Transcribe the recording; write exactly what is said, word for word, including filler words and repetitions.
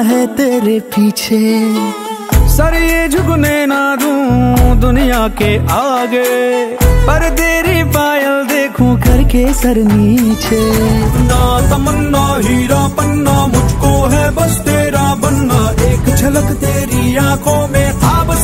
है तेरे पीछे। सर ये झुकने ना दूं दुनिया के आगे, पर तेरी पायल देखूं करके सर नीचे। ना तमन्ना हीरा पन्ना, मुझको है बस तेरा बनना, एक झलक तेरी आंखों में था बस